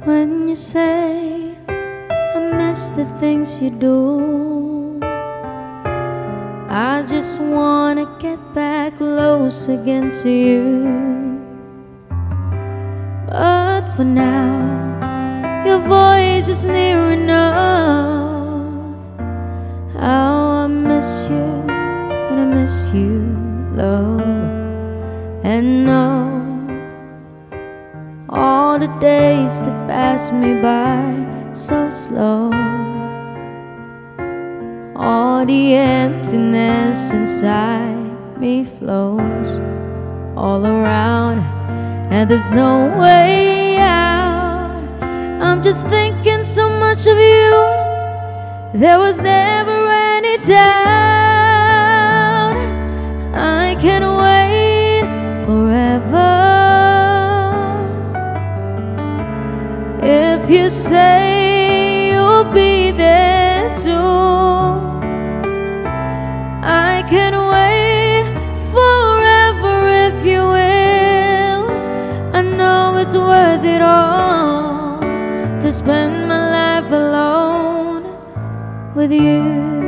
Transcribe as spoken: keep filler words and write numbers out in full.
when you say I miss the things you do. I just wanna get back close again to you. But for now, your voice is near enough. How I miss you, and I miss you, love. And no, all the days that pass me by so slow, all the emptiness inside me flows all around, and there's no way out. I'm just thinking so much of you, there was never any doubt. I can't wait forever. If you say you'll be there too, I can wait forever if you will. I know it's worth it all to spend my life alone with you.